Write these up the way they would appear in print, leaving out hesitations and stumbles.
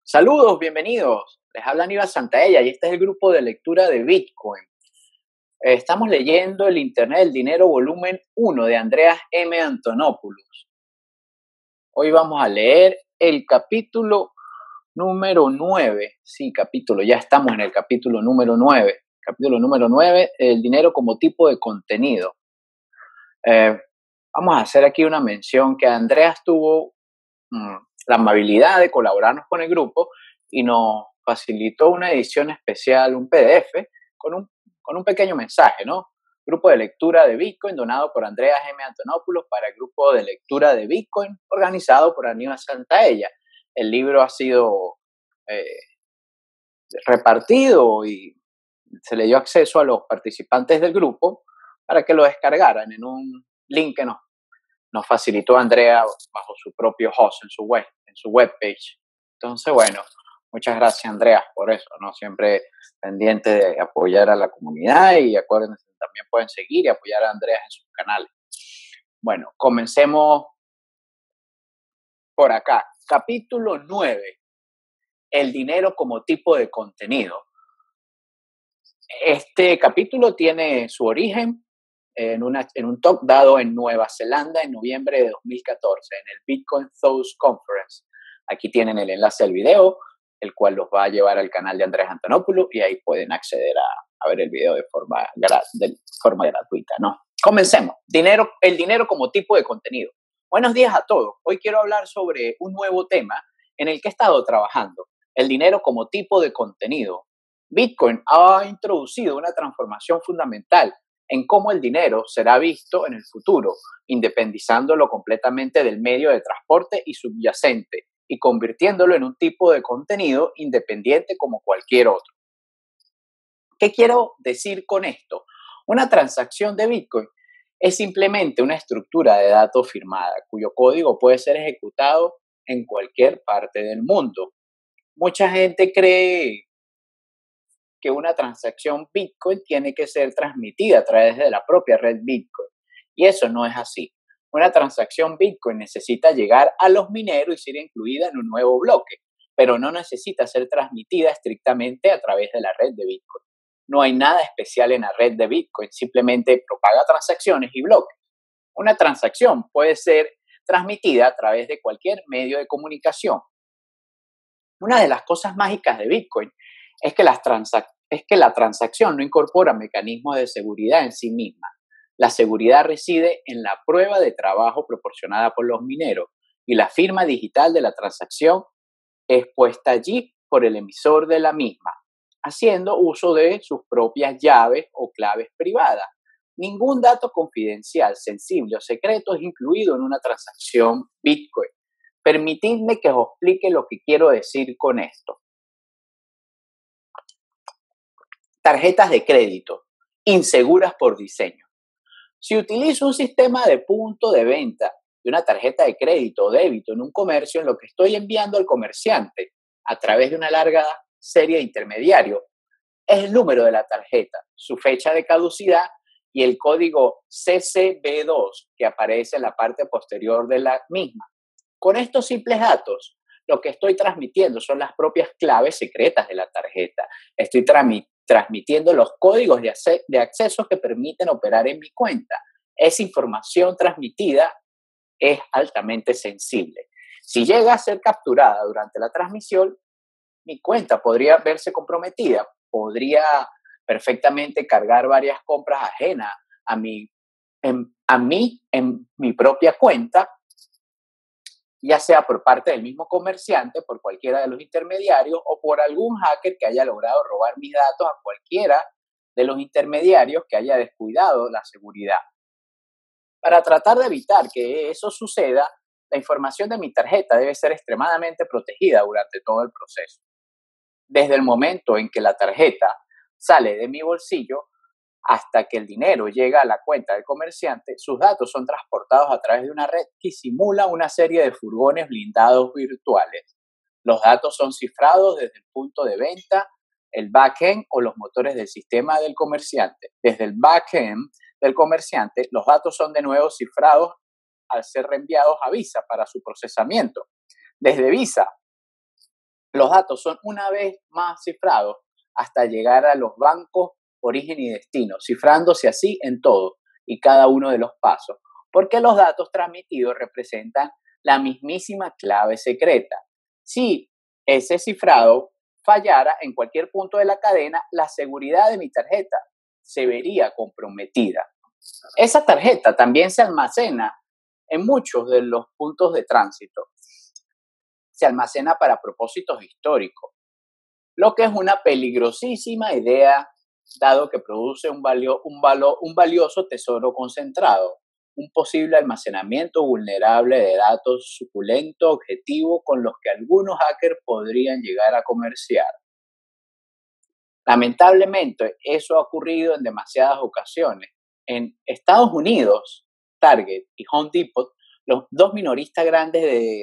Saludos, bienvenidos. Les habla Aníbal Santaella y este es el grupo de lectura de Bitcoin. Estamos leyendo El Internet del Dinero, volumen 1 de Andreas M. Antonopoulos. Hoy vamos a leer el capítulo número 9. Sí, ya estamos en el capítulo número 9. Capítulo número 9, el dinero como tipo de contenido. Vamos a hacer aquí una mención que Andreas tuvo la amabilidad de colaborarnos con el grupo y nos facilitó una edición especial, un PDF, con un pequeño mensaje, ¿no? Grupo de lectura de Bitcoin donado por Andreas M. Antonopoulos para el grupo de lectura de Bitcoin organizado por Aníbal Santaella. El libro ha sido eh, repartido y se le dio acceso a los participantes del grupo para que lo descargaran en un link que nos facilitó Andrea bajo su propio host en su webpage. Entonces, bueno, muchas gracias, Andrea, por eso, ¿no? Siempre pendiente de apoyar a la comunidad y acuérdense, también pueden seguir y apoyar a Andrea en sus canales. Bueno, comencemos por acá. Capítulo 9. El dinero como tipo de contenido. Este capítulo tiene su origen en un talk dado en Nueva Zelanda en noviembre de 2014, en el Bitcoin Thoughts Conference. Aquí tienen el enlace al video, el cual los va a llevar al canal de Andrés Antonopoulos y ahí pueden acceder a ver el video de forma gratuita, ¿no? Comencemos. El dinero como tipo de contenido. Buenos días a todos. Hoy quiero hablar sobre un nuevo tema en el que he estado trabajando, el dinero como tipo de contenido. Bitcoin ha introducido una transformación fundamental en cómo el dinero será visto en el futuro, independizándolo completamente del medio de transporte y subyacente y convirtiéndolo en un tipo de contenido independiente como cualquier otro. ¿Qué quiero decir con esto? Una transacción de Bitcoin es simplemente una estructura de datos firmada cuyo código puede ser ejecutado en cualquier parte del mundo. Mucha gente cree que una transacción Bitcoin tiene que ser transmitida a través de la propia red Bitcoin. Y eso no es así. Una transacción Bitcoin necesita llegar a los mineros y ser incluida en un nuevo bloque, pero no necesita ser transmitida estrictamente a través de la red de Bitcoin. No hay nada especial en la red de Bitcoin, simplemente propaga transacciones y bloques. Una transacción puede ser transmitida a través de cualquier medio de comunicación. Una de las cosas mágicas de Bitcoin es que la transacción no incorpora mecanismos de seguridad en sí misma. La seguridad reside en la prueba de trabajo proporcionada por los mineros y la firma digital de la transacción es puesta allí por el emisor de la misma, haciendo uso de sus propias llaves o claves privadas. Ningún dato confidencial, sensible o secreto es incluido en una transacción Bitcoin. Permitidme que os explique lo que quiero decir con esto. Tarjetas de crédito, inseguras por diseño. Si utilizo un sistema de punto de venta de una tarjeta de crédito o débito en un comercio, en lo que estoy enviando al comerciante a través de una larga serie de intermediarios es el número de la tarjeta, su fecha de caducidad y el código CCB2 que aparece en la parte posterior de la misma. Con estos simples datos, lo que estoy transmitiendo son las propias claves secretas de la tarjeta. Estoy transmitiendo los códigos de acceso que permiten operar en mi cuenta. Esa información transmitida es altamente sensible. Si llega a ser capturada durante la transmisión, mi cuenta podría verse comprometida. Podría perfectamente cargar varias compras ajenas a mí en mi propia cuenta, ya sea por parte del mismo comerciante, por cualquiera de los intermediarios o por algún hacker que haya logrado robar mis datos a cualquiera de los intermediarios que haya descuidado la seguridad. Para tratar de evitar que eso suceda, la información de mi tarjeta debe ser extremadamente protegida durante todo el proceso. Desde el momento en que la tarjeta sale de mi bolsillo hasta que el dinero llega a la cuenta del comerciante, sus datos son transportados a través de una red que simula una serie de furgones blindados virtuales. Los datos son cifrados desde el punto de venta, el backend o los motores del sistema del comerciante. Desde el backend del comerciante, los datos son de nuevo cifrados al ser reenviados a Visa para su procesamiento. Desde Visa, Los datos son una vez más cifrados hasta llegar a los bancos origen y destino, cifrándose así en todo y cada uno de los pasos, porque los datos transmitidos representan la mismísima clave secreta. Si ese cifrado fallara en cualquier punto de la cadena, la seguridad de mi tarjeta se vería comprometida. Esa tarjeta también se almacena en muchos de los puntos de tránsito. Se almacena para propósitos históricos, lo que es una peligrosísima idea, dado que produce un valioso tesoro concentrado, un posible almacenamiento vulnerable de datos suculento objetivo con los que algunos hackers podrían llegar a comerciar. Lamentablemente, eso ha ocurrido en demasiadas ocasiones. En Estados Unidos, Target y Home Depot, los dos minoristas grandes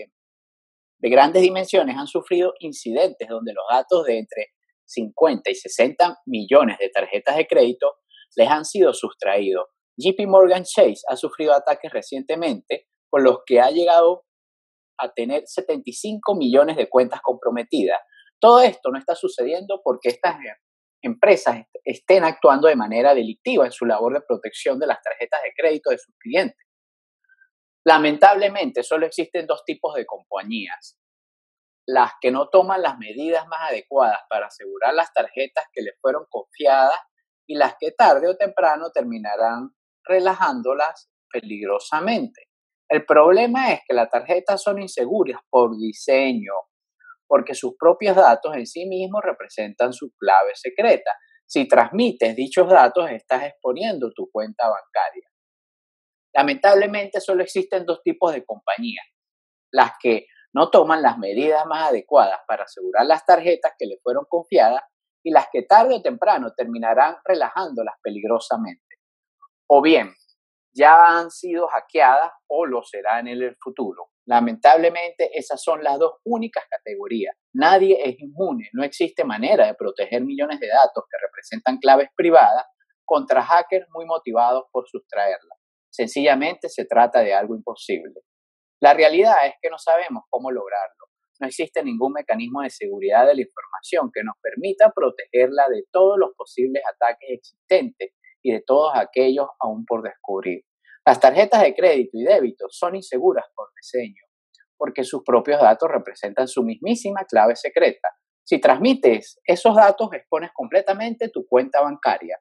de grandes dimensiones han sufrido incidentes donde los datos de entre 50 y 60 millones de tarjetas de crédito les han sido sustraídos. JP Morgan Chase ha sufrido ataques recientemente con los que ha llegado a tener 75 millones de cuentas comprometidas. Todo esto no está sucediendo porque estas empresas estén actuando de manera delictiva en su labor de protección de las tarjetas de crédito de sus clientes. Lamentablemente, solo existen dos tipos de compañías: las que no toman las medidas más adecuadas para asegurar las tarjetas que les fueron confiadas y las que tarde o temprano terminarán relajándolas peligrosamente. El problema es que las tarjetas son inseguras por diseño, porque sus propios datos en sí mismos representan su clave secreta. Si transmites dichos datos, estás exponiendo tu cuenta bancaria. Lamentablemente, solo existen dos tipos de compañías: las que no toman las medidas más adecuadas para asegurar las tarjetas que le fueron confiadas y las que tarde o temprano terminarán relajándolas peligrosamente. O bien, ya han sido hackeadas o lo serán en el futuro. Lamentablemente, esas son las dos únicas categorías. Nadie es inmune, no existe manera de proteger millones de datos que representan claves privadas contra hackers muy motivados por sustraerlas. Sencillamente se trata de algo imposible. La realidad es que no sabemos cómo lograrlo. No existe ningún mecanismo de seguridad de la información que nos permita protegerla de todos los posibles ataques existentes y de todos aquellos aún por descubrir. Las tarjetas de crédito y débito son inseguras por diseño, porque sus propios datos representan su mismísima clave secreta. Si transmites esos datos, expones completamente tu cuenta bancaria.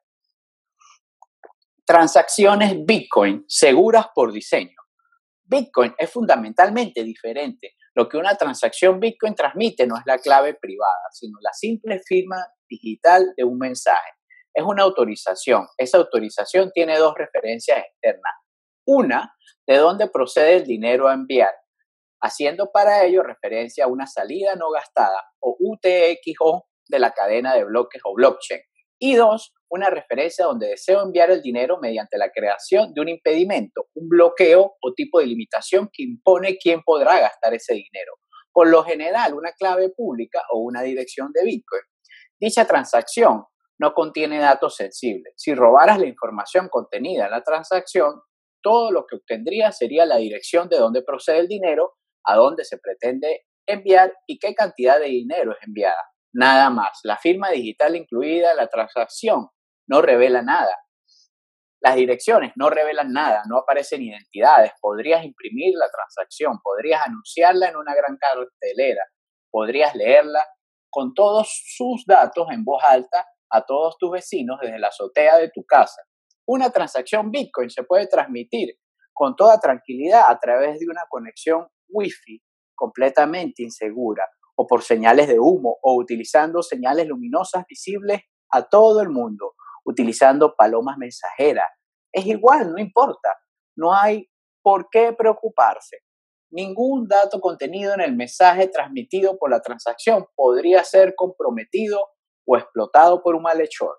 Transacciones Bitcoin seguras por diseño. Bitcoin es fundamentalmente diferente. Lo que una transacción Bitcoin transmite no es la clave privada, sino la simple firma digital de un mensaje. Es una autorización. Esa autorización tiene dos referencias externas. Una, de dónde procede el dinero a enviar, haciendo para ello referencia a una salida no gastada o UTXO de la cadena de bloques o blockchain. Y dos, una referencia donde deseo enviar el dinero mediante la creación de un impedimento, un bloqueo o tipo de limitación que impone quién podrá gastar ese dinero. Por lo general, una clave pública o una dirección de Bitcoin. Dicha transacción no contiene datos sensibles. Si robaras la información contenida en la transacción, todo lo que obtendrías sería la dirección de dónde procede el dinero, a dónde se pretende enviar y qué cantidad de dinero es enviada. Nada más. La firma digital incluida en la transacción no revela nada. Las direcciones no revelan nada, no aparecen identidades. Podrías imprimir la transacción, podrías anunciarla en una gran cartelera, podrías leerla con todos sus datos en voz alta a todos tus vecinos desde la azotea de tu casa. Una transacción Bitcoin se puede transmitir con toda tranquilidad a través de una conexión Wi-Fi completamente insegura, o por señales de humo, o utilizando señales luminosas visibles a todo el mundo, utilizando palomas mensajeras. Es igual, no importa. No hay por qué preocuparse. Ningún dato contenido en el mensaje transmitido por la transacción podría ser comprometido o explotado por un malhechor.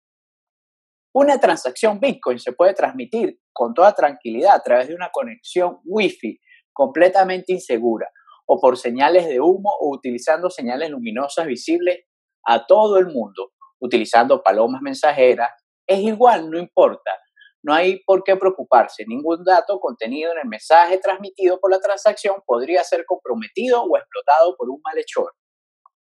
Una transacción Bitcoin se puede transmitir con toda tranquilidad a través de una conexión Wi-Fi completamente insegura, o por señales de humo, o utilizando señales luminosas visibles a todo el mundo, utilizando palomas mensajeras. Es igual, no importa. No hay por qué preocuparse. Ningún dato contenido en el mensaje transmitido por la transacción podría ser comprometido o explotado por un malhechor.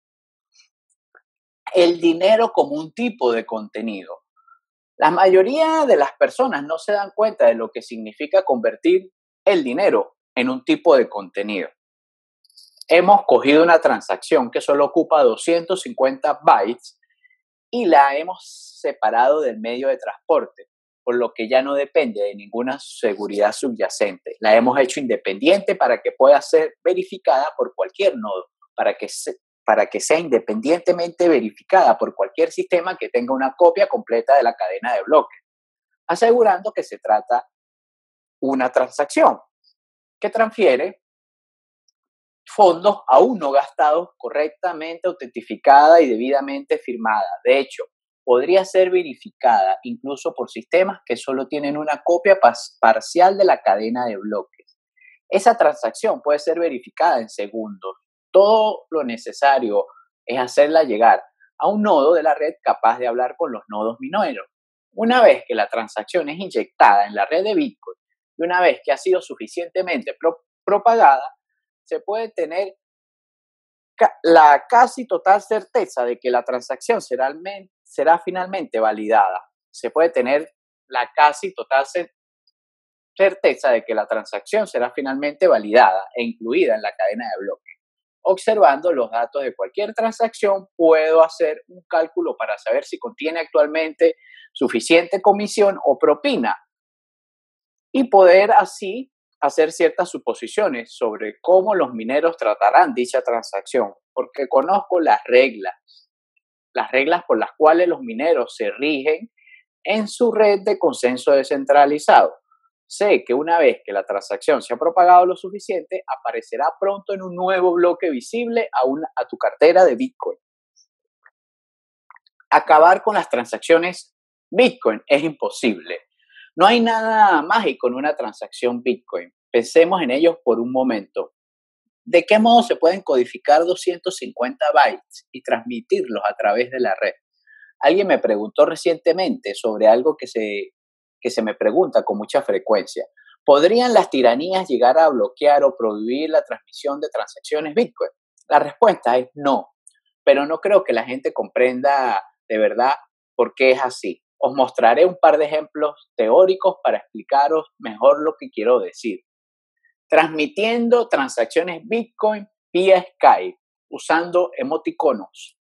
El dinero como un tipo de contenido. La mayoría de las personas no se dan cuenta de lo que significa convertir el dinero en un tipo de contenido. Hemos cogido una transacción que solo ocupa 250 bytes y la hemos separado del medio de transporte, por lo que ya no depende de ninguna seguridad subyacente. La hemos hecho independiente para que pueda ser verificada por cualquier nodo, para que sea independientemente verificada por cualquier sistema que tenga una copia completa de la cadena de bloques, asegurando que se trata una transacción que transfiere fondos aún no gastados correctamente autentificada y debidamente firmada. De hecho, podría ser verificada incluso por sistemas que solo tienen una copia parcial de la cadena de bloques. Esa transacción puede ser verificada en segundos. Todo lo necesario es hacerla llegar a un nodo de la red capaz de hablar con los nodos mineros. Una vez que la transacción es inyectada en la red de Bitcoin y una vez que ha sido suficientemente propagada, se puede tener la casi total certeza de que la transacción será finalmente validada. Se puede tener la casi total certeza de que la transacción será finalmente validada e incluida en la cadena de bloques. Observando los datos de cualquier transacción, puedo hacer un cálculo para saber si contiene actualmente suficiente comisión o propina y poder así hacer ciertas suposiciones sobre cómo los mineros tratarán dicha transacción, porque conozco las reglas por las cuales los mineros se rigen en su red de consenso descentralizado. Sé que una vez que la transacción se ha propagado lo suficiente, aparecerá pronto en un nuevo bloque visible a tu cartera de Bitcoin. Acabar con las transacciones Bitcoin es imposible. No hay nada mágico en una transacción Bitcoin. Pensemos en ellos por un momento. ¿De qué modo se pueden codificar 250 bytes y transmitirlos a través de la red? Alguien me preguntó recientemente sobre algo que se me pregunta con mucha frecuencia. ¿Podrían las tiranías llegar a bloquear o prohibir la transmisión de transacciones Bitcoin? La respuesta es no, pero no creo que la gente comprenda de verdad por qué es así. Os mostraré un par de ejemplos teóricos para explicaros mejor lo que quiero decir. Transmitiendo transacciones Bitcoin vía Skype usando emoticonos.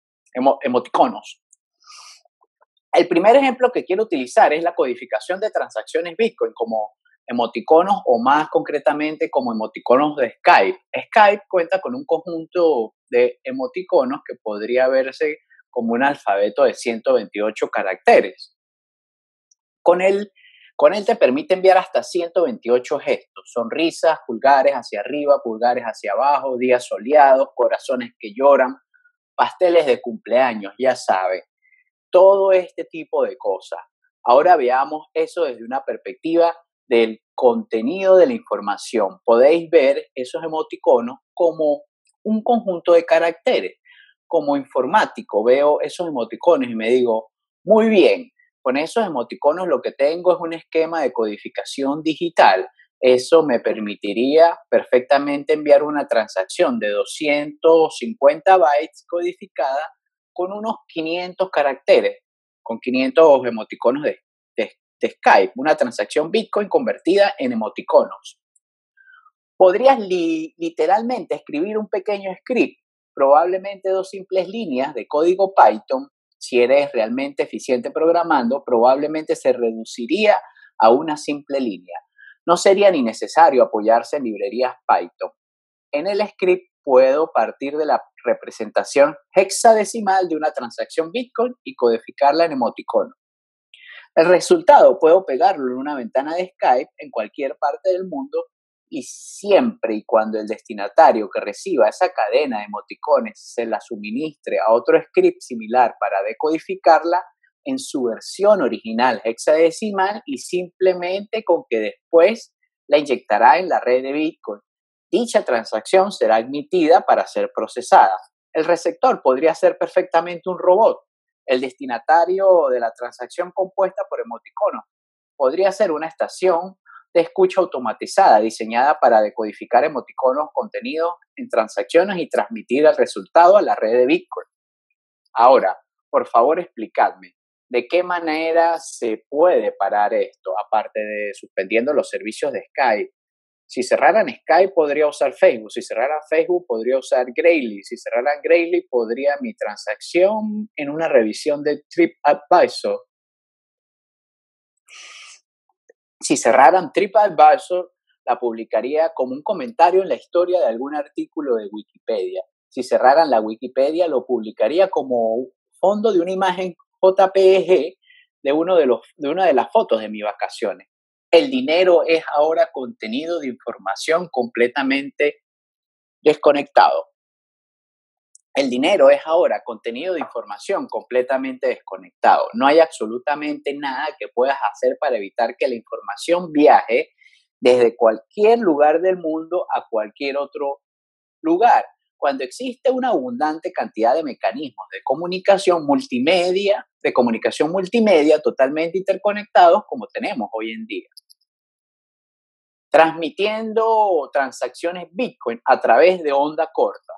El primer ejemplo que quiero utilizar es la codificación de transacciones Bitcoin como emoticonos o más concretamente como emoticonos de Skype. Skype cuenta con un conjunto de emoticonos que podría verse como un alfabeto de 128 caracteres. Con él te permite enviar hasta 128 gestos, sonrisas, pulgares hacia arriba, pulgares hacia abajo, días soleados, corazones que lloran, pasteles de cumpleaños, ya sabe, todo este tipo de cosas. Ahora veamos eso desde una perspectiva del contenido de la información. Podéis ver esos emoticonos como un conjunto de caracteres. Como informático veo esos emoticonos y me digo, muy bien, con esos emoticonos lo que tengo es un esquema de codificación digital. Eso me permitiría perfectamente enviar una transacción de 250 bytes codificada con unos 500 caracteres, con 500 emoticonos de Skype, una transacción Bitcoin convertida en emoticonos. Podrías literalmente escribir un pequeño script, probablemente 2 simples líneas de código Python. Si eres realmente eficiente programando, probablemente se reduciría a una simple línea. No sería ni necesario apoyarse en librerías Python. En el script puedo partir de la representación hexadecimal de una transacción Bitcoin y codificarla en emoticono. El resultado puedo pegarlo en una ventana de Skype en cualquier parte del mundo y siempre y cuando el destinatario que reciba esa cadena de emoticones se la suministre a otro script similar para decodificarla en su versión original hexadecimal y simplemente con que después la inyectará en la red de Bitcoin. Dicha transacción será admitida para ser procesada. El receptor podría ser perfectamente un robot. El destinatario de la transacción compuesta por emoticonos podría ser una estación de escucha automatizada diseñada para decodificar emoticonos contenidos en transacciones y transmitir el resultado a la red de Bitcoin. Ahora, por favor explicadme, ¿de qué manera se puede parar esto, aparte de suspendiendo los servicios de Skype? Si cerraran Skype, podría usar Facebook. Si cerraran Facebook, podría usar Gravely. Si cerraran Gravely, podría mi transacción en una revisión de TripAdvisor. Si cerraran TripAdvisor, la publicaría como un comentario en la historia de algún artículo de Wikipedia. Si cerraran la Wikipedia, lo publicaría como fondo de una imagen JPG de una de las fotos de mis vacaciones. El dinero es ahora contenido de información completamente desconectado. El dinero es ahora contenido de información completamente desconectado. No hay absolutamente nada que puedas hacer para evitar que la información viaje desde cualquier lugar del mundo a cualquier otro lugar. Cuando existe una abundante cantidad de mecanismos de comunicación multimedia totalmente interconectados como tenemos hoy en día. Transmitiendo transacciones Bitcoin a través de onda corta.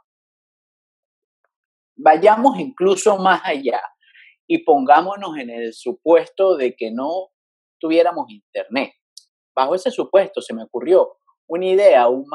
Vayamos incluso más allá y pongámonos en el supuesto de que no tuviéramos internet. Bajo ese supuesto se me ocurrió una idea aún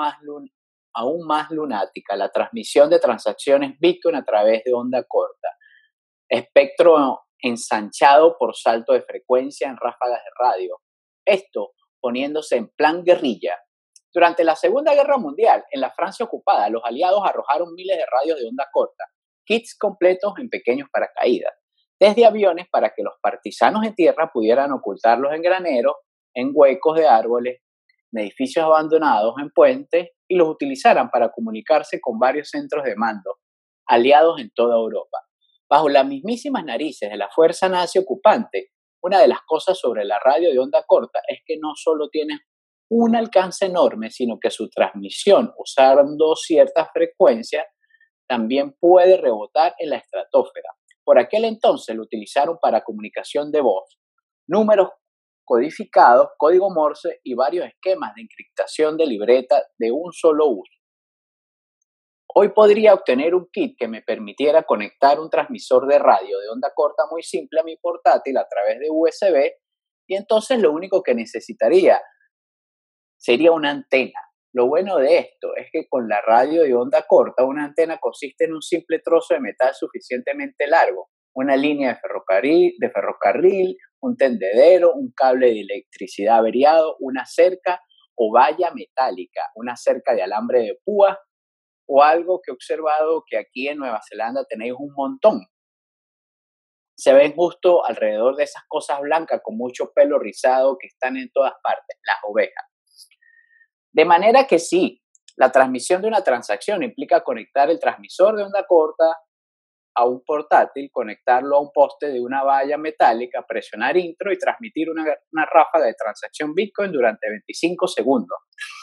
más lunática, la transmisión de transacciones Bitcoin a través de onda corta, espectro ensanchado por salto de frecuencia en ráfagas de radio. Esto poniéndose en plan guerrilla. Durante la Segunda Guerra Mundial, en la Francia ocupada, los aliados arrojaron miles de radios de onda corta, kits completos en pequeños paracaídas, desde aviones para que los partisanos en tierra pudieran ocultarlos en graneros, en huecos de árboles, en edificios abandonados, en puentes, y los utilizaran para comunicarse con varios centros de mando, aliados en toda Europa. Bajo las mismísimas narices de la fuerza nazi ocupante, una de las cosas sobre la radio de onda corta es que no solo tiene un alcance enorme, sino que su transmisión usando ciertas frecuencias también puede rebotar en la estratosfera. Por aquel entonces lo utilizaron para comunicación de voz, números codificados, código Morse y varios esquemas de encriptación de libreta de un solo uso. Hoy podría obtener un kit que me permitiera conectar un transmisor de radio de onda corta muy simple a mi portátil a través de USB y entonces lo único que necesitaría sería una antena. Lo bueno de esto es que con la radio de onda corta, una antena consiste en un simple trozo de metal suficientemente largo, una línea de ferrocarril, un tendedero, un cable de electricidad averiado, una cerca o valla metálica, una cerca de alambre de púa o algo que he observado que aquí en Nueva Zelanda tenéis un montón. Se ven justo alrededor de esas cosas blancas con mucho pelo rizado que están en todas partes, las ovejas. De manera que sí, la transmisión de una transacción implica conectar el transmisor de onda corta a un portátil, conectarlo a un poste de una valla metálica, presionar intro y transmitir una ráfaga de transacción Bitcoin durante 25 segundos.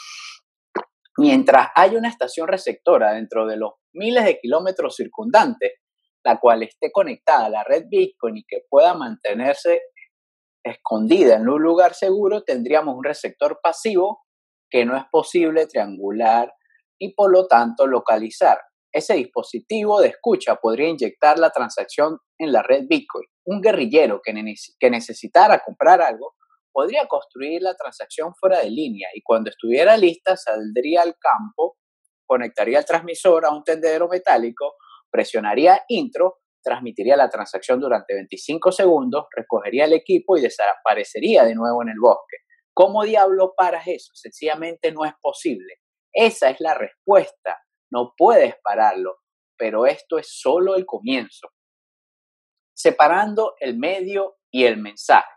Mientras hay una estación receptora dentro de los miles de kilómetros circundantes, la cual esté conectada a la red Bitcoin y que pueda mantenerse escondida en un lugar seguro, tendríamos un receptor pasivo que no es posible triangular y por lo tanto localizar. Ese dispositivo de escucha podría inyectar la transacción en la red Bitcoin. Un guerrillero que necesitara comprar algo podría construir la transacción fuera de línea y cuando estuviera lista saldría al campo, conectaría el transmisor a un tendedero metálico, presionaría intro, transmitiría la transacción durante 25 segundos, recogería el equipo y desaparecería de nuevo en el bosque. ¿Cómo diablo paras eso? Sencillamente no es posible. Esa es la respuesta. No puedes pararlo, pero esto es solo el comienzo. Separando el medio y el mensaje.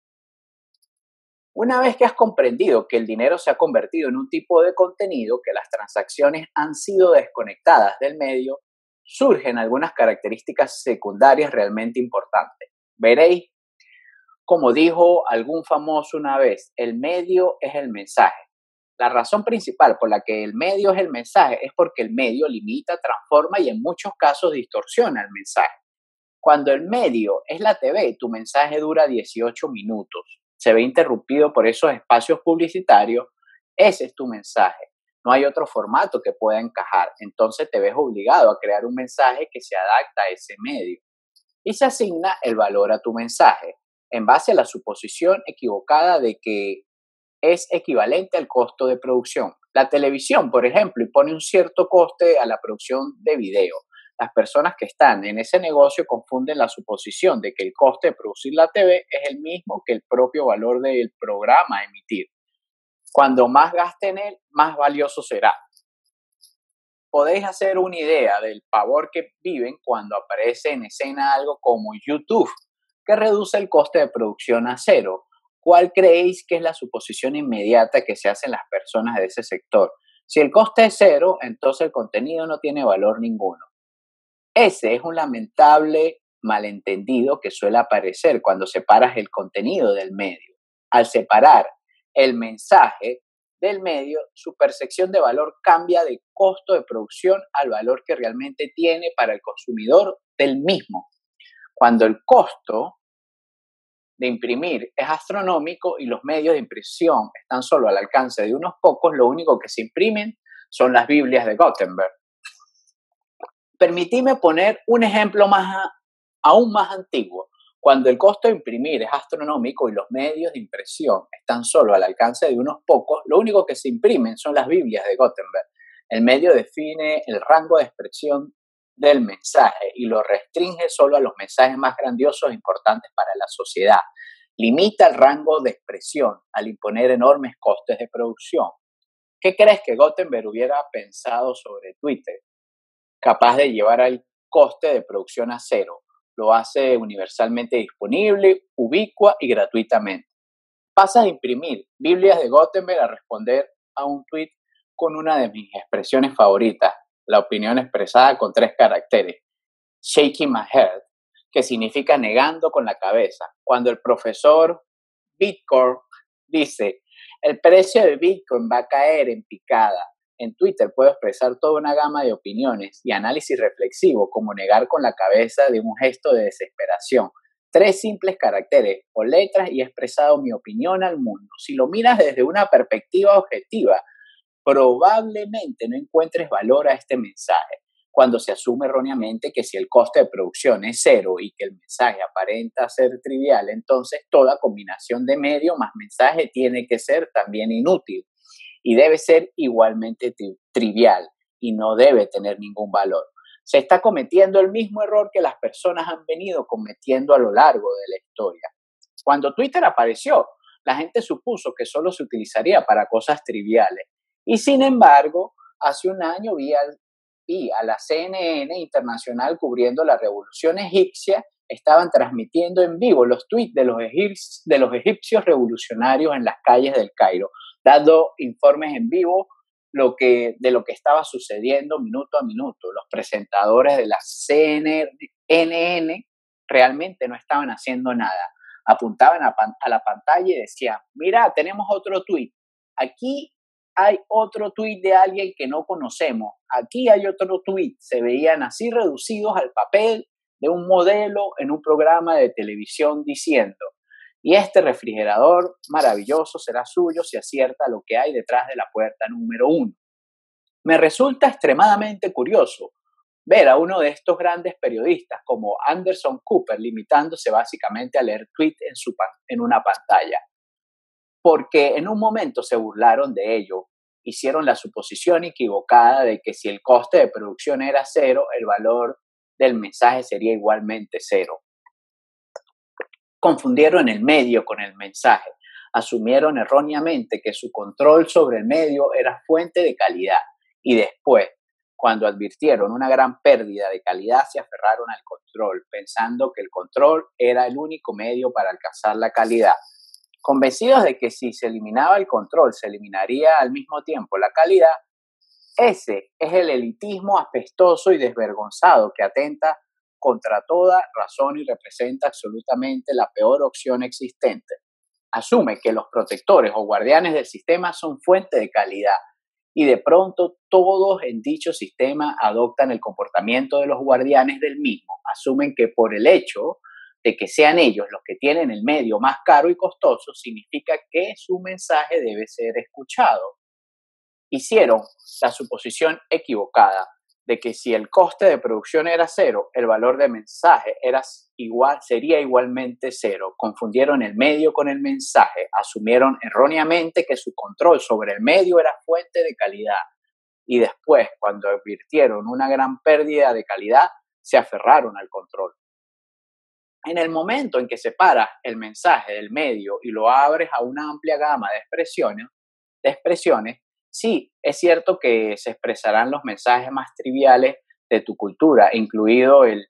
Una vez que has comprendido que el dinero se ha convertido en un tipo de contenido, que las transacciones han sido desconectadas del medio, surgen algunas características secundarias realmente importantes. Veréis, como dijo algún famoso una vez, el medio es el mensaje. La razón principal por la que el medio es el mensaje es porque el medio limita, transforma y en muchos casos distorsiona el mensaje. Cuando el medio es la TV, tu mensaje dura 18 minutos. Se ve interrumpido por esos espacios publicitarios. Ese es tu mensaje. No hay otro formato que pueda encajar. Entonces te ves obligado a crear un mensaje que se adapta a ese medio. y se asigna el valor a tu mensaje en base a la suposición equivocada de que es equivalente al costo de producción. La televisión, por ejemplo, impone un cierto coste a la producción de video. Las personas que están en ese negocio confunden la suposición de que el coste de producir la TV es el mismo que el propio valor del programa a emitir. Cuando más gaste en él, más valioso será. Podéis hacer una idea del pavor que viven cuando aparece en escena algo como YouTube, que reduce el coste de producción a cero. ¿Cuál creéis que es la suposición inmediata que se hacen las personas de ese sector? Si el coste es cero, entonces el contenido no tiene valor ninguno. Ese es un lamentable malentendido que suele aparecer cuando separas el contenido del medio. Al separar el mensaje del medio, su percepción de valor cambia de costo de producción al valor que realmente tiene para el consumidor del mismo. Cuando el costo de imprimir es astronómico y los medios de impresión están solo al alcance de unos pocos, lo único que se imprimen son las Biblias de Gutenberg. Permitidme poner un ejemplo aún más antiguo. Cuando el costo de imprimir es astronómico y los medios de impresión están solo al alcance de unos pocos, lo único que se imprimen son las Biblias de Gutenberg. El medio define el rango de expresión del mensaje y lo restringe solo a los mensajes más grandiosos e importantes para la sociedad. Limita el rango de expresión al imponer enormes costes de producción. ¿Qué crees que Gutenberg hubiera pensado sobre Twitter? Capaz de llevar al coste de producción a cero. Lo hace universalmente disponible, ubicua y gratuitamente. Pasas de imprimir Biblias de Gutenberg a responder a un tweet con una de mis expresiones favoritas, la opinión expresada con 3 caracteres, shaking my head, que significa negando con la cabeza. Cuando el profesor Bitcoin dice, el precio de Bitcoin va a caer en picada. En Twitter puedo expresar toda una gama de opiniones y análisis reflexivo, como negar con la cabeza de un gesto de desesperación. 3 simples caracteres o letras y he expresado mi opinión al mundo. Si lo miras desde una perspectiva objetiva, probablemente no encuentres valor a este mensaje. Cuando se asume erróneamente que si el coste de producción es cero y que el mensaje aparenta ser trivial, entonces toda combinación de medio más mensaje tiene que ser también inútil y debe ser igualmente trivial y no debe tener ningún valor. Se está cometiendo el mismo error que las personas han venido cometiendo a lo largo de la historia. Cuando Twitter apareció, la gente supuso que solo se utilizaría para cosas triviales. Y sin embargo, hace un año vi a la CNN internacional cubriendo la revolución egipcia, estaban transmitiendo en vivo los tweets de los egipcios revolucionarios en las calles del Cairo, dando informes en vivo de lo que estaba sucediendo minuto a minuto. Los presentadores de la CNN realmente no estaban haciendo nada. Apuntaban a la pantalla y decían, mira, tenemos otro tweet. Aquí hay otro tweet de alguien que no conocemos. Aquí hay otro tweet. Se veían así reducidos al papel de un modelo en un programa de televisión diciendo, y este refrigerador maravilloso será suyo si acierta lo que hay detrás de la puerta número 1. Me resulta extremadamente curioso ver a uno de estos grandes periodistas como Anderson Cooper limitándose básicamente a leer tweets en una pantalla. Porque en un momento se burlaron de ello, hicieron la suposición equivocada de que si el coste de producción era cero, el valor del mensaje sería igualmente cero. Confundieron el medio con el mensaje, asumieron erróneamente que su control sobre el medio era fuente de calidad y después, cuando advirtieron una gran pérdida de calidad, se aferraron al control, pensando que el control era el único medio para alcanzar la calidad. Convencidos de que si se eliminaba el control, se eliminaría al mismo tiempo la calidad, ese es el elitismo apestoso y desvergonzado que atenta contra toda razón y representa absolutamente la peor opción existente. Asume que los protectores o guardianes del sistema son fuente de calidad y de pronto todos en dicho sistema adoptan el comportamiento de los guardianes del mismo. Asumen que por el hecho de que sean ellos los que tienen el medio más caro y costoso, significa que su mensaje debe ser escuchado. Hicieron la suposición equivocada de que si el coste de producción era cero, el valor de mensaje sería igualmente cero. Confundieron el medio con el mensaje, asumieron erróneamente que su control sobre el medio era fuente de calidad y después, cuando advirtieron una gran pérdida de calidad, se aferraron al control. En el momento en que separas el mensaje del medio y lo abres a una amplia gama de expresiones, sí, es cierto que se expresarán los mensajes más triviales de tu cultura, incluido el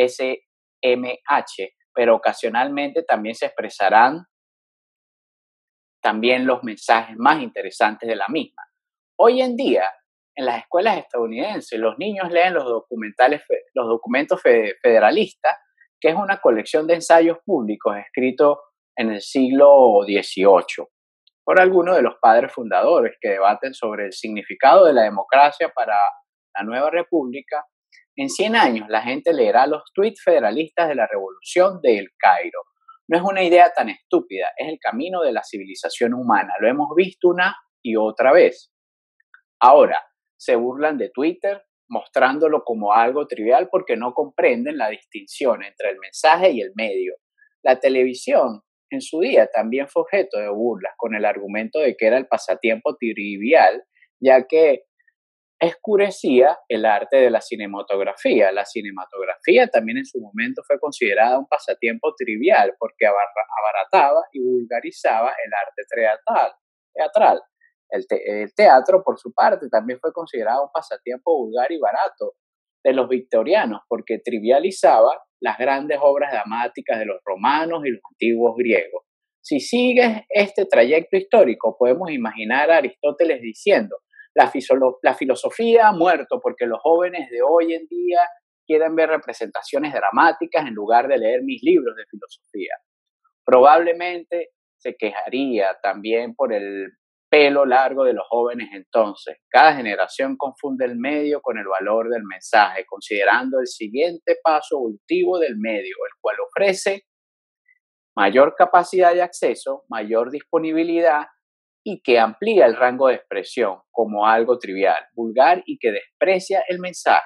SMH, pero ocasionalmente también se expresarán también los mensajes más interesantes de la misma. Hoy en día, en las escuelas estadounidenses, los niños leen los documentos federalistas, que es una colección de ensayos públicos escritos en el siglo XVIII por algunos de los padres fundadores que debaten sobre el significado de la democracia para la nueva república. En 100 años la gente leerá los tweets federalistas de la revolución de El Cairo. No es una idea tan estúpida, es el camino de la civilización humana. Lo hemos visto una y otra vez. Ahora, se burlan de Twitter mostrándolo como algo trivial porque no comprenden la distinción entre el mensaje y el medio. La televisión en su día también fue objeto de burlas con el argumento de que era el pasatiempo trivial, ya que escurecía el arte de la cinematografía. La cinematografía también en su momento fue considerada un pasatiempo trivial porque abarataba y vulgarizaba el arte teatral. El teatro, por su parte, también fue considerado un pasatiempo vulgar y barato de los victorianos porque trivializaba las grandes obras dramáticas de los romanos y los antiguos griegos. Si sigues este trayecto histórico, podemos imaginar a Aristóteles diciendo: la filosofía ha muerto porque los jóvenes de hoy en día quieren ver representaciones dramáticas en lugar de leer mis libros de filosofía. Probablemente se quejaría también por el pelo largo de los jóvenes entonces. Cada generación confunde el medio con el valor del mensaje, considerando el siguiente paso evolutivo del medio, el cual ofrece mayor capacidad de acceso, mayor disponibilidad y que amplía el rango de expresión como algo trivial, vulgar y que desprecia el mensaje.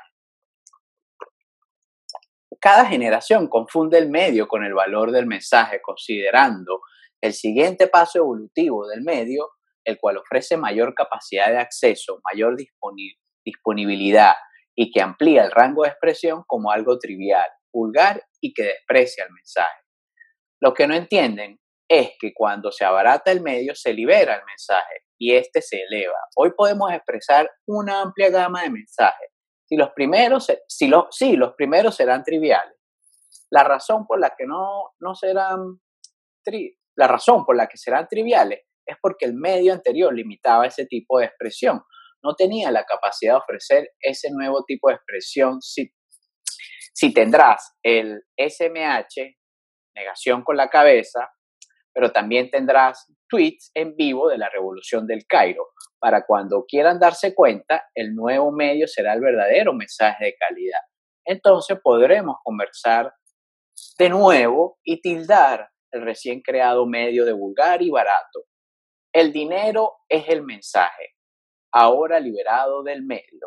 Cada generación confunde el medio con el valor del mensaje, considerando el siguiente paso evolutivo del medio, el cual ofrece mayor capacidad de acceso, mayor disponibilidad y que amplía el rango de expresión como algo trivial, vulgar y que desprecia el mensaje. Lo que no entienden es que cuando se abarata el medio se libera el mensaje y este se eleva. Hoy podemos expresar una amplia gama de mensajes. Los primeros serán triviales. La razón por la que la razón por la que serán triviales es porque el medio anterior limitaba ese tipo de expresión. No tenía la capacidad de ofrecer ese nuevo tipo de expresión. Si tendrás el SMH, negación con la cabeza, pero también tendrás tweets en vivo de la revolución del Cairo. Para cuando quieran darse cuenta, el nuevo medio será el verdadero mensaje de calidad. Entonces podremos conversar de nuevo y tildar el recién creado medio de vulgar y barato. El dinero es el mensaje, ahora liberado del medio.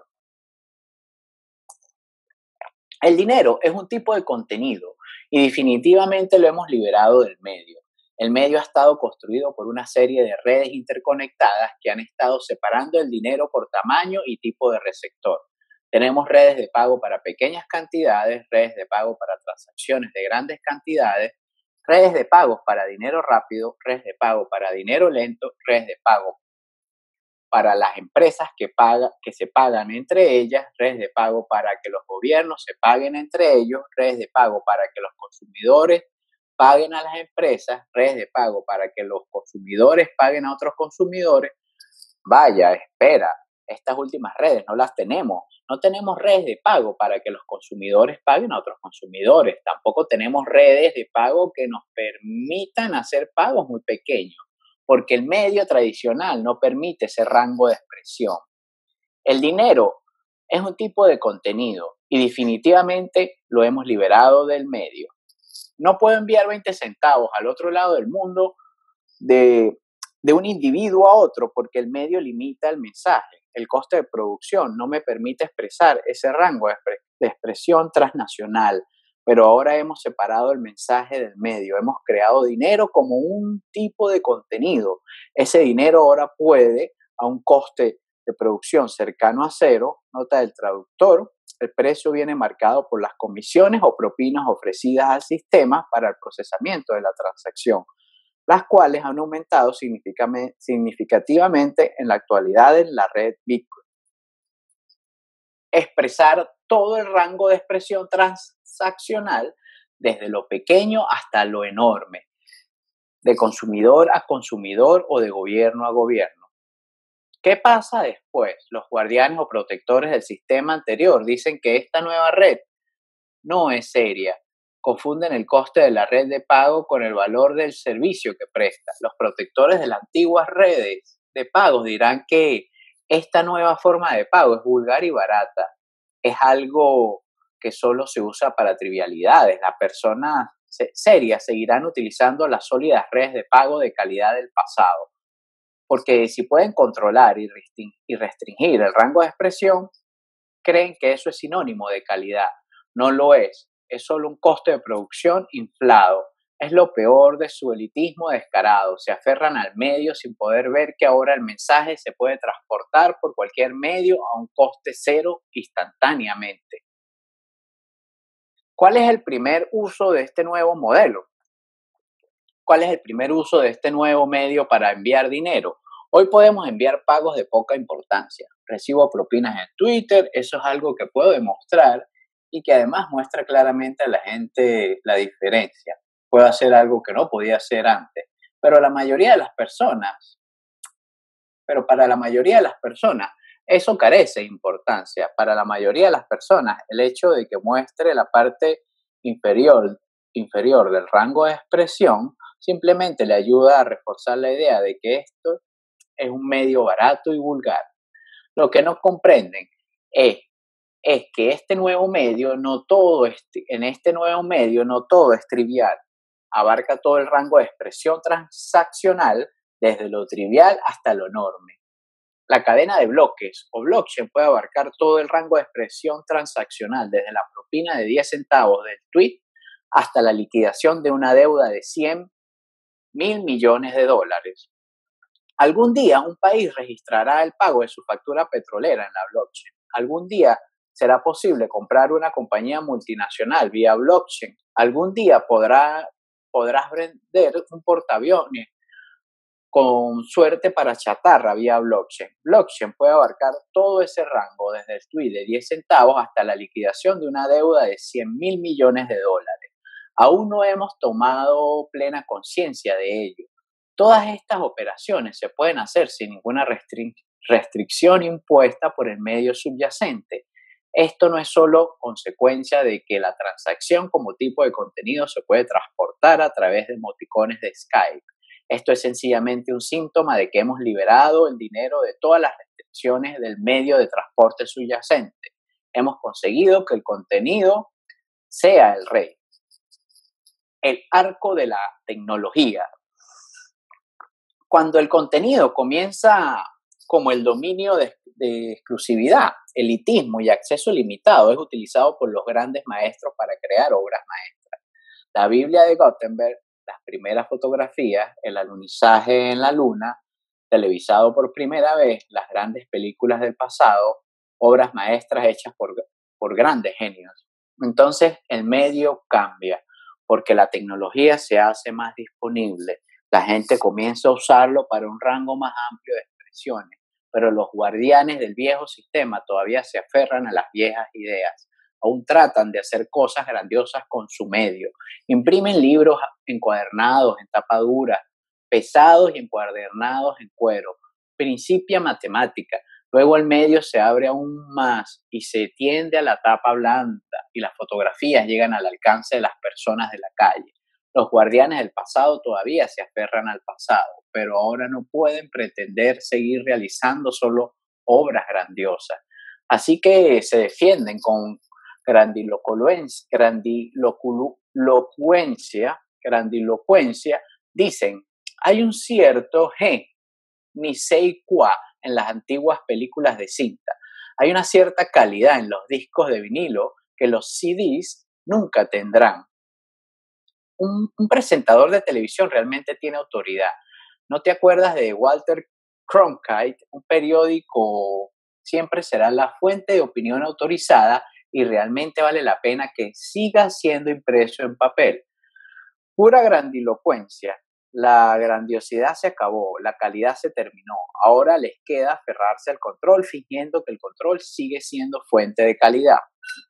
El dinero es un tipo de contenido y definitivamente lo hemos liberado del medio. El medio ha estado construido por una serie de redes interconectadas que han estado separando el dinero por tamaño y tipo de receptor. Tenemos redes de pago para pequeñas cantidades, redes de pago para transacciones de grandes cantidades, redes de pago para dinero rápido, redes de pago para dinero lento, redes de pago para las empresas que se pagan entre ellas, redes de pago para que los gobiernos se paguen entre ellos, redes de pago para que los consumidores paguen a las empresas, redes de pago para que los consumidores paguen a otros consumidores. Vaya, espera, estas últimas redes no las tenemos. No tenemos redes de pago para que los consumidores paguen a otros consumidores. Tampoco tenemos redes de pago que nos permitan hacer pagos muy pequeños, porque el medio tradicional no permite ese rango de expresión. El dinero es un tipo de contenido y definitivamente lo hemos liberado del medio. No puedo enviar 20 centavos al otro lado del mundo de un individuo a otro porque el medio limita el mensaje. el coste de producción no me permite expresar ese rango de expresión transnacional, pero ahora hemos separado el mensaje del medio, hemos creado dinero como un tipo de contenido. Ese dinero ahora puede, a un coste de producción cercano a cero, nota del traductor, el precio viene marcado por las comisiones o propinas ofrecidas al sistema para el procesamiento de la transacción, las cuales han aumentado significativamente en la actualidad en la red Bitcoin. Expresar todo el rango de expresión transaccional, desde lo pequeño hasta lo enorme, de consumidor a consumidor o de gobierno a gobierno. ¿Qué pasa después? Los guardianes o protectores del sistema anterior dicen que esta nueva red no es seria. Confunden el coste de la red de pago con el valor del servicio que presta. Los protectores de las antiguas redes de pagos dirán que esta nueva forma de pago es vulgar y barata. Es algo que solo se usa para trivialidades. Las personas serias seguirán utilizando las sólidas redes de pago de calidad del pasado, porque si pueden controlar y restringir el rango de expresión, creen que eso es sinónimo de calidad. No lo es solo un coste de producción inflado. Es lo peor de su elitismo descarado. Se aferran al medio sin poder ver que ahora el mensaje se puede transportar por cualquier medio a un coste cero instantáneamente. ¿Cuál es el primer uso de este nuevo modelo? ¿Cuál es el primer uso de este nuevo medio para enviar dinero? Hoy podemos enviar pagos de poca importancia. Recibo propinas en Twitter, eso es algo que puedo demostrar y que además muestra claramente a la gente la diferencia. Puedo hacer algo que no podía hacer antes, pero para la mayoría de las personas eso carece de importancia. Para la mayoría de las personas el hecho de que muestre la parte inferior del rango de expresión simplemente le ayuda a reforzar la idea de que esto es un medio barato y vulgar. Lo que no comprenden es, es que este nuevo medio en este nuevo medio no todo es trivial. Abarca todo el rango de expresión transaccional, desde lo trivial hasta lo enorme. La cadena de bloques o blockchain puede abarcar todo el rango de expresión transaccional, desde la propina de 10 centavos del tweet hasta la liquidación de una deuda de 100.000 millones de dólares. Algún día un país registrará el pago de su factura petrolera en la blockchain. Algún día será posible comprar una compañía multinacional vía blockchain. Algún día podrás vender un portaaviones con suerte para chatarra vía blockchain. Blockchain puede abarcar todo ese rango, desde el tweet de 10 centavos hasta la liquidación de una deuda de 100.000 millones de dólares. Aún no hemos tomado plena conciencia de ello. Todas estas operaciones se pueden hacer sin ninguna restricción impuesta por el medio subyacente. Esto no es solo consecuencia de que la transacción como tipo de contenido se puede transportar a través de emoticones de Skype. Esto es sencillamente un síntoma de que hemos liberado el dinero de todas las restricciones del medio de transporte subyacente. Hemos conseguido que el contenido sea el rey. El arco de la tecnología. Cuando el contenido comienza como el dominio de exclusividad, elitismo y acceso limitado, es utilizado por los grandes maestros para crear obras maestras. La Biblia de Gutenberg, las primeras fotografías, el alunizaje en la luna, televisado por primera vez, las grandes películas del pasado, obras maestras hechas por grandes genios. Entonces el medio cambia porque la tecnología se hace más disponible. La gente comienza a usarlo para un rango más amplio de expresiones, pero los guardianes del viejo sistema todavía se aferran a las viejas ideas. Aún tratan de hacer cosas grandiosas con su medio. Imprimen libros encuadernados en tapa dura, pesados y encuadernados en cuero. Principia matemática. Luego el medio se abre aún más y se tiende a la tapa blanda y las fotografías llegan al alcance de las personas de la calle. Los guardianes del pasado todavía se aferran al pasado, pero ahora no pueden pretender seguir realizando solo obras grandiosas. Así que se defienden con grandilocuencia, dicen, hay un cierto ni sei qua, en las antiguas películas de cinta. Hay una cierta calidad en los discos de vinilo que los CDs nunca tendrán. Un presentador de televisión realmente tiene autoridad. ¿No te acuerdas de Walter Cronkite? Un periódico siempre será la fuente de opinión autorizada y realmente vale la pena que siga siendo impreso en papel. Pura grandilocuencia. La grandiosidad se acabó, la calidad se terminó. Ahora les queda aferrarse al control, fingiendo que el control sigue siendo fuente de calidad.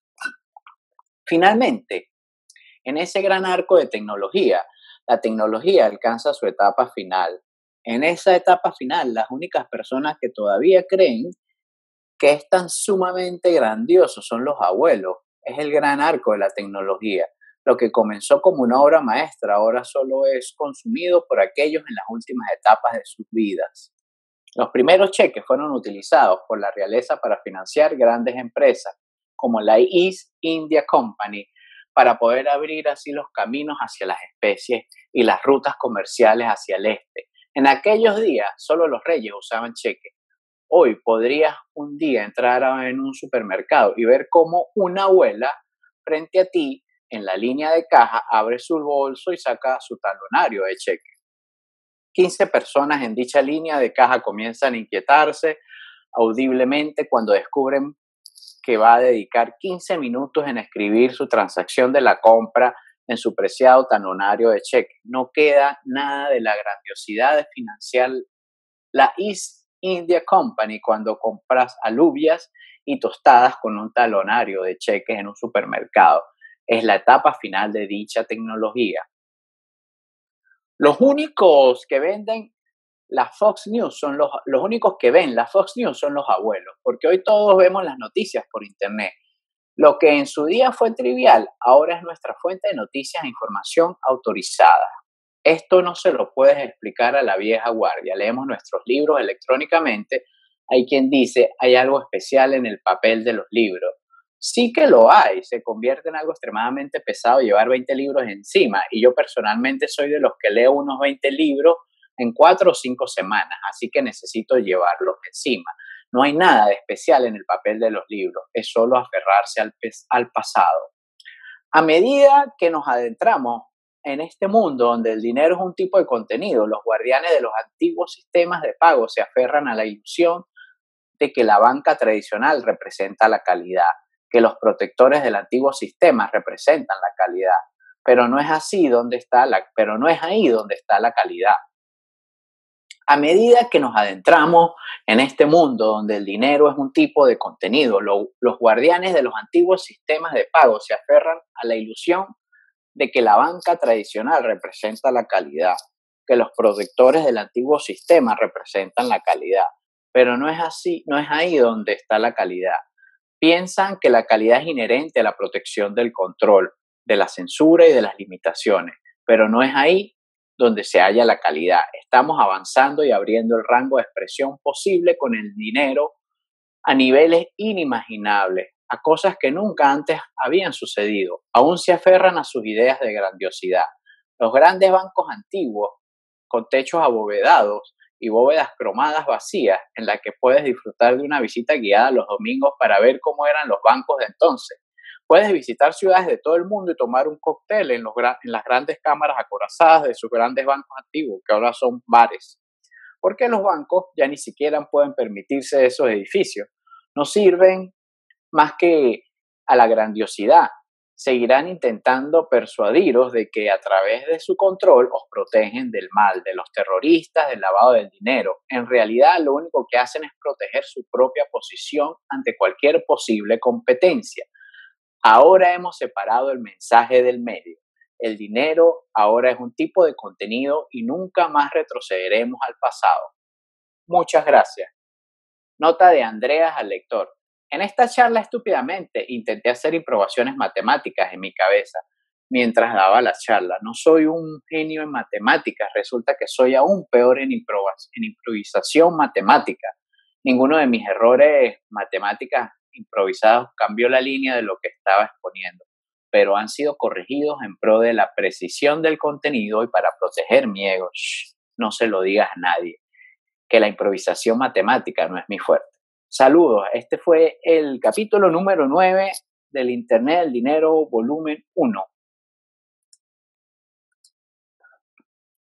Finalmente, en ese gran arco de tecnología, la tecnología alcanza su etapa final. En esa etapa final, las únicas personas que todavía creen que es tan sumamente grandioso son los abuelos. Es el gran arco de la tecnología. Lo que comenzó como una obra maestra ahora solo es consumido por aquellos en las últimas etapas de sus vidas. Los primeros cheques fueron utilizados por la realeza para financiar grandes empresas como la East India Company para poder abrir así los caminos hacia las especies y las rutas comerciales hacia el este. En aquellos días solo los reyes usaban cheques. Hoy podrías un día entrar en un supermercado y ver cómo una abuela frente a ti en la línea de caja abre su bolso y saca su talonario de cheque. 15 personas en dicha línea de caja comienzan a inquietarse audiblemente cuando descubren que va a dedicar 15 minutos en escribir su transacción de la compra en su preciado talonario de cheque. No queda nada de la grandiosidad de financiar la East India Company cuando compras alubias y tostadas con un talonario de cheques en un supermercado. Es la etapa final de dicha tecnología. Los únicos que venden la Fox News son los únicos que ven la Fox News son los abuelos, porque hoy todos vemos las noticias por internet. Lo que en su día fue trivial, ahora es nuestra fuente de noticias e información autorizada. Esto no se lo puedes explicar a la vieja guardia. Leemos nuestros libros electrónicamente. Hay quien dice, hay algo especial en el papel de los libros. Sí que lo hay, se convierte en algo extremadamente pesado llevar 20 libros encima. Y yo personalmente soy de los que leo unos 20 libros en 4 o 5 semanas, así que necesito llevarlos encima. No hay nada de especial en el papel de los libros, es solo aferrarse al pasado. A medida que nos adentramos en este mundo donde el dinero es un tipo de contenido, los guardianes de los antiguos sistemas de pago se aferran a la ilusión de que la banca tradicional representa la calidad, que los protectores del antiguo sistema representan la calidad, pero no es ahí donde está la calidad. A medida que nos adentramos en este mundo donde el dinero es un tipo de contenido, los guardianes de los antiguos sistemas de pago se aferran a la ilusión de que la banca tradicional representa la calidad, que los protectores del antiguo sistema representan la calidad. Pero no es así, no es ahí donde está la calidad. Piensan que la calidad es inherente a la protección del control, de la censura y de las limitaciones, pero no es ahí donde se halla la calidad. Estamos avanzando y abriendo el rango de expresión posible con el dinero a niveles inimaginables, a cosas que nunca antes habían sucedido. Aún se aferran a sus ideas de grandiosidad. Los grandes bancos antiguos, con techos abovedados y bóvedas cromadas vacías, en la que puedes disfrutar de una visita guiada los domingos para ver cómo eran los bancos de entonces. Puedes visitar ciudades de todo el mundo y tomar un cóctel en las grandes cámaras acorazadas de sus grandes bancos antiguos, que ahora son bares. Porque los bancos ya ni siquiera pueden permitirse esos edificios. No sirven más que a la grandiosidad. Seguirán intentando persuadiros de que a través de su control os protegen del mal, de los terroristas, del lavado del dinero. En realidad, lo único que hacen es proteger su propia posición ante cualquier posible competencia. Ahora hemos separado el mensaje del medio. El dinero ahora es un tipo de contenido y nunca más retrocederemos al pasado. Muchas gracias. Nota de Andreas al lector. En esta charla estúpidamente intenté hacer improbaciones matemáticas en mi cabeza mientras daba la charla. No soy un genio en matemáticas, resulta que soy aún peor en improvisación matemática. Ninguno de mis errores matemáticas improvisados cambió la línea de lo que estaba exponiendo, pero han sido corregidos en pro de la precisión del contenido y para proteger mi ego. Shh, no se lo digas a nadie. que la improvisación matemática no es mi fuerte. Saludos, este fue el capítulo número 9 del Internet del Dinero, volumen 1.